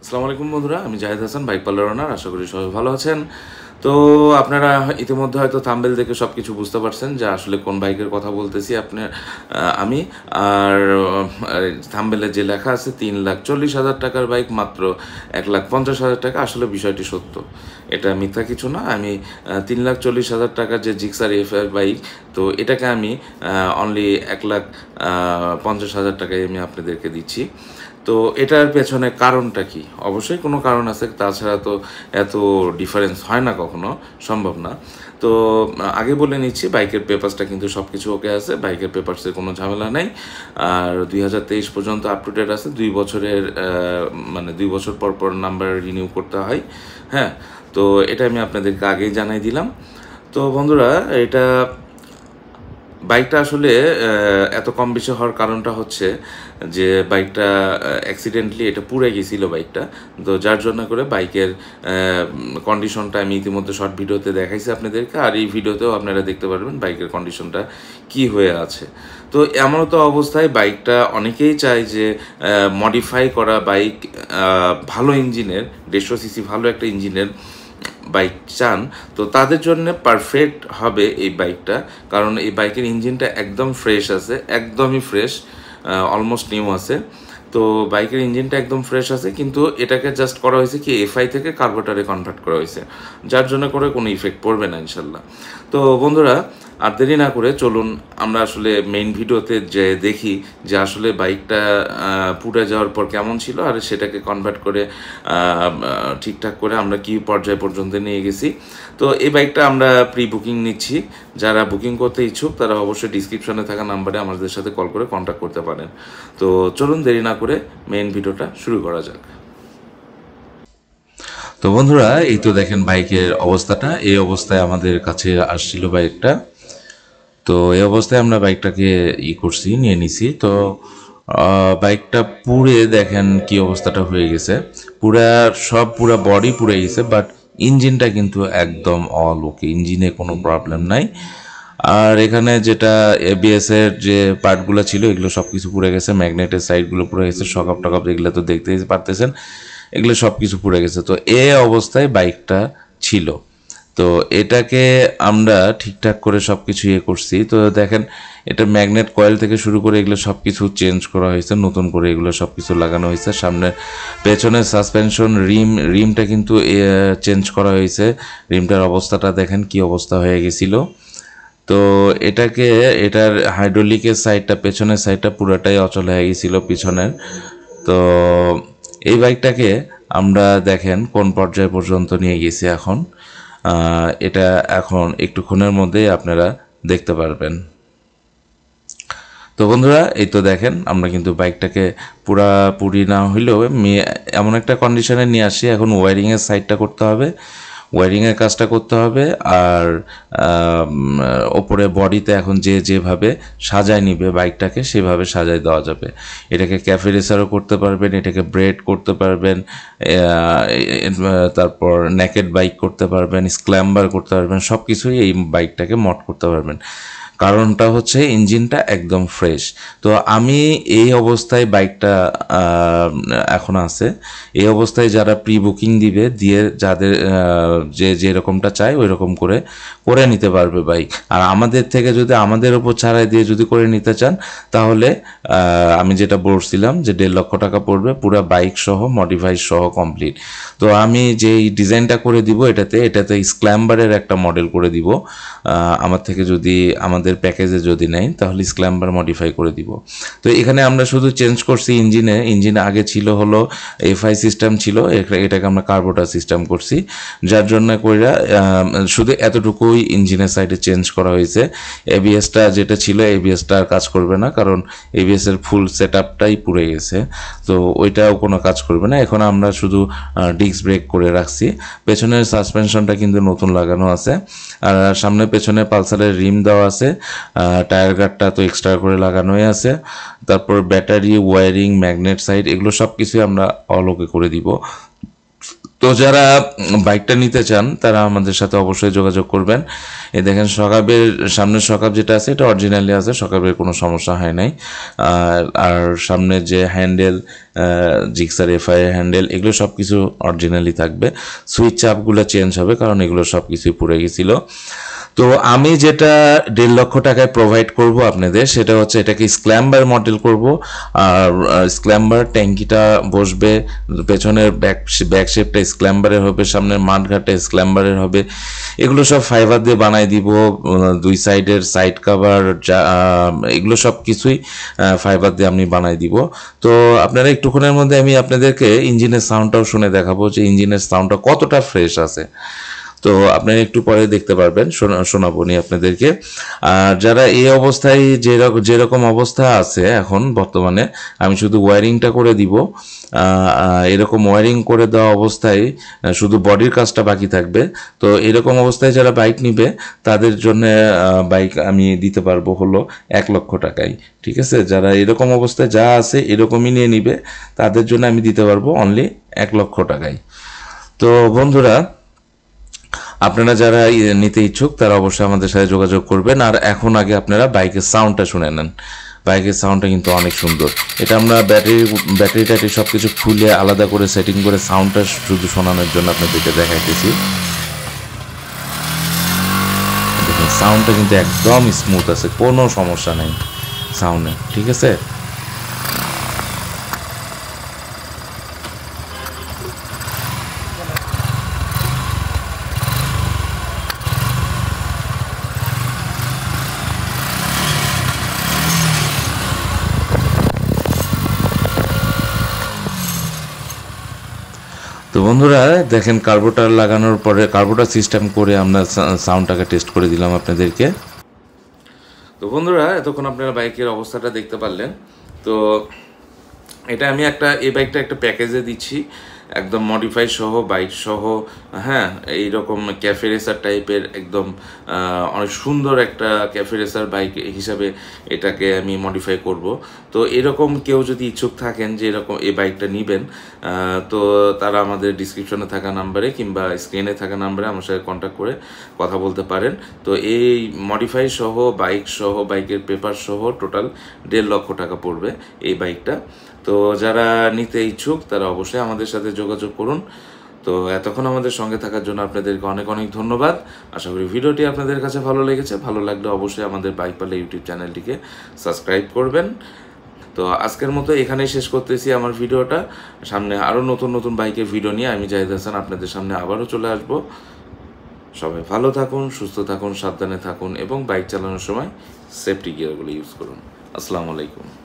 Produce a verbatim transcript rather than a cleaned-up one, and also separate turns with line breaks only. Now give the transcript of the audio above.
আসসালামু আলাইকুম বন্ধুরা, আমি Zahid Hasan, bike parlour owner. আশা করি সবাই ভালো আছেন। তো আপনারা ইতিমধ্যে হয়তো থাম্বনেল দেখে সব কিছু বুঝতে পারছেন যে আসলে কোন বাইকের কথা বলতেছি আপনার আমি। আর থাম্বনেলে যে লেখা আছে তিন লাখ চল্লিশ হাজার টাকার বাইক মাত্র এক লাখ পঞ্চাশ হাজার টাকা, আসলে বিষয়টি সত্য, এটা মিথ্যা কিছু না। আমি তিন লাখ চল্লিশ হাজার টাকার যে জিক্সার এফ আই বাইক, তো এটাকে আমি অনলি এক লাখ পঞ্চাশ হাজার টাকায় আমি আপনাদেরকে দিচ্ছি। তো এটার পেছনে কারণটা কি? অবশ্যই কোনো কারণ আছে, তাছাড়া তো এত ডিফারেন্স হয় না, কখনো সম্ভব না। তো আগে বলে নিচ্ছি, বাইকের পেপারসটা কিন্তু সব কিছু ওকে আছে, বাইকের পেপারসের কোনো ঝামেলা নেই। আর দুই হাজার তেইশ পর্যন্ত আপ টু ডেট আছে, দুই বছরের মানে দুই বছর পর পর নাম্বার রিনিউ করতে হয়। হ্যাঁ, তো এটা আমি আপনাদেরকে আগেই জানাই দিলাম। তো বন্ধুরা, এটা বাইকটা আসলে এত কম বেশি হওয়ার কারণটা হচ্ছে যে বাইকটা অ্যাক্সিডেন্টলি এটা পুড়ে গেছিলো বাইকটা। তো যার জন্য করে বাইকের কন্ডিশনটা আমি ইতিমধ্যে শর্ট ভিডিওতে দেখাইছি আপনাদেরকে, আর এই ভিডিওতেও আপনারা দেখতে পারবেন বাইকের কন্ডিশনটা কি হয়ে আছে। তো এমন তো অবস্থায় বাইকটা অনেকেই চায় যে মডিফাই করা বাইক, ভালো ইঞ্জিনের, দেড়শো সিসি ভালো একটা ইঞ্জিনের বাইক চান, তো তাদের জন্য পারফেক্ট হবে এই বাইকটা। কারণ এই বাইকের ইঞ্জিনটা একদম ফ্রেশ আছে, একদমই ফ্রেশ, অলমোস্ট নিউ আছে। তো বাইকের ইঞ্জিনটা একদম ফ্রেশ আছে, কিন্তু এটাকে জাস্ট করা হয়েছে কি এফআই থেকে কার্বোরেটরে কনভার্ট করা হয়েছে, যার জন্য করে কোনো ইফেক্ট পড়বে না ইনশাল্লাহ। তো বন্ধুরা, আর দেরি না করে চলুন আমরা আসলে মেইন ভিডিওতে যে দেখি যে আসলে বাইকটা পুড়ে যাওয়ার পর কেমন ছিল, আর সেটাকে কনভার্ট করে ঠিকঠাক করে আমরা কি পর্যায় পর্যন্ত নিয়ে গেছি। তো এই বাইকটা আমরা প্রি বুকিং নিচ্ছি। যারা বুকিং করতে ইচ্ছুক তারা অবশ্যই ডিসক্রিপশনে থাকা নাম্বারে আমাদের সাথে কল করে কন্ট্যাক্ট করতে পারেন। তো চলুন দেরি না করে মেইন ভিডিওটা শুরু করা যাক। তো বন্ধুরা, এই তো দেখেন বাইকের অবস্থাটা, এই অবস্থায় আমাদের কাছে আসছিল বাইকটা। তো এই অবস্থায় আমরা বাইকটাকে ই করছি, নিয়ে নিছি। তো বাইকটা পুড়ে দেখেন কি অবস্থাটা হয়ে গেছে, পুরা সব পুরা বডি পুড়ে গেছে, বাট ইঞ্জিনটা কিন্তু একদম অল ওকে, ইঞ্জিনে কোনো প্রবলেম নাই। আর এখানে যেটা এবিএস এর যে পার্টগুলো ছিল এগুলো সব কিছু পুড়ে গেছে, ম্যাগনেটের সাইডগুলো পুড়ে গেছে, শকআপ টকআপ এগুলো তো দেখতেই পারতেছেন, এগুলো সব কিছু পুড়ে গেছে। তো এই অবস্থায় বাইকটা ছিল। তো এটাকে আমরা ঠিকঠাক করে সব কিছু ইয়ে করছি। তো দেখেন, এটা ম্যাগনেট কয়েল থেকে শুরু করে এগুলো সব কিছু চেঞ্জ করা হয়েছে, নতুন করে এগুলো সব কিছু লাগানো হয়েছে। সামনে পেছনের সাসপেনশন, রিম রিমটা কিন্তু চেঞ্জ করা হয়েছে। রিমটার অবস্থাটা দেখেন কি অবস্থা হয়ে গেছিলো। তো এটাকে, এটার হাইড্রোলিকের সাইডটা, পেছনের সাইডটা পুরোটাই অচল হয়ে গেছিলো পিছনের। তো এই বাইকটাকে আমরা দেখেন কোন পর্যায় পর্যন্ত নিয়ে গেছি এখন, এটা এখন একটুক্ষণের মধ্যেই আপনারা দেখতে পারবেন। তো বন্ধুরা, এই তো দেখেন আমরা কিন্তু বাইকটাকে পুরাপুরি না হইলেও এমন একটা কন্ডিশনে নিয়ে আসি। এখন ওয়ারিংয়ের সাইডটা করতে হবে, ওয়ারিংয়ের কাজটা করতে হবে। আর ওপরে বডিতে এখন যে যেভাবে সাজায় নিবে বাইকটাকে সেভাবে সাজায় দেওয়া যাবে। এটাকে ক্যাফে রেসারও করতে পারবেন, এটাকে ব্রেড করতে পারবেন, তারপর নেকেড বাইক করতে পারবেন, স্ক্ল্যাম্বার করতে পারবেন, সব কিছুই এই বাইকটাকে মড করতে পারবেন। কারণটা হচ্ছে ইঞ্জিনটা একদম ফ্রেশ। তো আমি এই অবস্থায় বাইকটা এখন আছে, এই অবস্থায় যারা প্রি বুকিং দিবে, দিয়ে যাদের যে যেরকমটা চায় ওই রকম করে করে নিতে পারবে বাইক। আর আমাদের থেকে যদি আমাদের ওপর ছাড়াই দিয়ে যদি করে নিতে চান, তাহলে আমি যেটা বলছিলাম যে দেড় লক্ষ টাকা পড়বে পুরো বাইক সহ, মডিফাই সহ কমপ্লিট। তো আমি যেই ডিজাইনটা করে দিব এটাতে এটাতে স্ক্ল্যাম্বারের একটা মডেল করে দিব। আমার থেকে যদি আমাদের প্যাকেজে যদি নেয় তাহলে স্ক্ল্যাম্বার মডিফাই করে দিব। তো এখানে আমরা শুধু চেঞ্জ করছি ইঞ্জিনে। ইঞ্জিনে আগে ছিল হলো এফআই সিস্টেম ছিল, এটাকে আমরা কার্বোরেটর সিস্টেম করছি, যার জন্য কইরা শুধু এতটুকুই ইঞ্জিনের সাইডে চেঞ্জ করা হয়েছে। এবিএসটা যেটা ছিল এবিএসটা আর কাজ করবে না, কারণ এবিএস এর ফুল সেট আপটাই পুড়ে গেছে। তো ওইটাও কোনো কাজ করবে না। এখন আমরা শুধু ডিস্ক ব্রেক করে রাখছি। পেছনের সাসপেনশনটা কিন্তু নতুন লাগানো আছে, আর সামনে পেছনে পালসারের রিম দেওয়া আছে, টায়ার গার্ডটা তো এক্সট্রা করে লাগানোই আছে। তারপর ব্যাটারি, ওয়ারিং, ম্যাগনেট সাইড এগুলো সব কিছুই আমরা অল ওকে করে দিব। তো যারা বাইকটা নিতে চান তারা আমাদের সাথে অবশ্যই যোগাযোগ করবেন। এই দেখেন সকাবের সামনের সকাব যেটা আছে এটা অরিজিনালি আছে, সকাবের কোনো সমস্যা হয় নাই। আর আর সামনে যে হ্যান্ডেল, জিক্সার এফআই হ্যান্ডেল, এগুলো সব কিছু অরিজিনালি থাকবে। সুইচ চাপগুলো চেঞ্জ হবে কারণ এগুলো সব কিছুই পুড়ে গেছিলো। তো আমি যেটা দেড় লক্ষ টাকায় প্রোভাইড করব আপনাদের, সেটা হচ্ছে এটাকে স্ক্ল্যাম্বার মডেল করব। আর স্ক্ল্যাম্বার ট্যাঙ্কিটা বসবে, পেছনের ব্যাক ব্যাক শেপটা স্ক্ল্যাম্বারের হবে, সামনের মাঠঘাটটা স্ক্ল্যাম্বারের হবে। এগুলো সব ফাইবার দিয়ে বানাই দিব, দুই সাইডের সাইড কাভার যা এগুলো সব কিছুই ফাইবার দিয়ে আমি বানাই দিব। তো আপনারা একটুক্ষণের মধ্যে আমি আপনাদেরকে ইঞ্জিনের সাউন্ডটাও শুনে দেখাবো যে ইঞ্জিনের সাউন্ডটা কতটা ফ্রেশ আছে। তো আপনারা একটু পরে দেখতে পারবেন, শোনাবো নি আপনাদেরকে। আর যারা এই অবস্থায় যেরকম যেরকম অবস্থা আছে এখন বর্তমানে, আমি শুধু ওয়ারিংটা করে দিব। এরকম ওয়ারিং করে দেওয়া অবস্থায় শুধু বডির কাজটা বাকি থাকবে। তো এরকম অবস্থায় যারা বাইক নিবে তাদের জন্য বাইক আমি দিতে পারবো হলো এক লক্ষ টাকায়। ঠিক আছে, যারা এরকম অবস্থায় যা আছে এরকমই নিয়ে নিবে তাদের জন্য আমি দিতে পারবো অনলি এক লক্ষ টাকায়। তো বন্ধুরা, আপনারা যারা নিতে ইচ্ছুক তারা অবশ্যই আমাদের সাথে যোগাযোগ করবেন। আর এখন আগে আপনারা বাইকের সাউন্ডটা শুনে নেন। বাইকের সাউন্ডটা কিন্তু অনেক সুন্দর। এটা আমরা ব্যাটারি ব্যাটারি ট্যাটারি সব কিছু খুলে আলাদা করে সেটিং করে সাউন্ডটা শুধু শোনানোর জন্য আপনাদেরকে দেখাইতেছি। দেখুন সাউন্ডটা কিন্তু একদম স্মুথ আছে, কোনো সমস্যা নেই সাউন্ডে। ঠিক আছে, তো বন্ধুরা দেখেন কার্বোটার লাগানোর পরে কার্বোটার সিস্টেম করে আমরা সাউন্ডটাকে টেস্ট করে দিলাম আপনাদেরকে। তো বন্ধুরা এতক্ষণ আপনারা বাইকের অবস্থাটা দেখতে পারলেন। তো এটা আমি একটা এই বাইকটা একটা প্যাকেজে দিচ্ছি, একদম মডিফাই সহ বাইক সহ। হ্যাঁ, এইরকম ক্যাফে রেসার টাইপের একদম অনেক সুন্দর একটা ক্যাফে রেসার বাইক হিসাবে এটাকে আমি মডিফাই করব। তো এরকম কেউ যদি ইচ্ছুক থাকেন যে এরকম এই বাইকটা নেবেন, তো তারা আমাদের ডিসক্রিপশনে থাকা নাম্বারে কিংবা স্ক্রিনে থাকা নাম্বারে আমার সাথে কন্ট্যাক্ট করে কথা বলতে পারেন। তো এই মডিফাই সহ বাইক সহ বাইকের পেপার সহ টোটাল দেড় লক্ষ টাকা পড়বে এই বাইকটা। তো যারা নিতে ইচ্ছুক তারা অবশ্যই আমাদের সাথে যোগাযোগ করুন। তো এতক্ষণ আমাদের সঙ্গে থাকার জন্য আপনাদেরকে অনেক অনেক ধন্যবাদ। আশা করি ভিডিওটি আপনাদের কাছে ভালো লেগেছে। ভালো লাগলে অবশ্যই আমাদের বাইক পাল্লা ইউটিউব চ্যানেলটিকে সাবস্ক্রাইব করবেন। তো আজকের মতো এখানেই শেষ করতেছি আমার ভিডিওটা। সামনে আরও নতুন নতুন বাইকের ভিডিও নিয়ে আমি জাহিদ হাসান আপনাদের সামনে আবারও চলে আসব। সবাই ভালো থাকুন, সুস্থ থাকুন, সাবধানে থাকুন এবং বাইক চালানোর সময় সেফটি গিয়ারগুলো ইউজ করুন। আসসালামু আলাইকুম।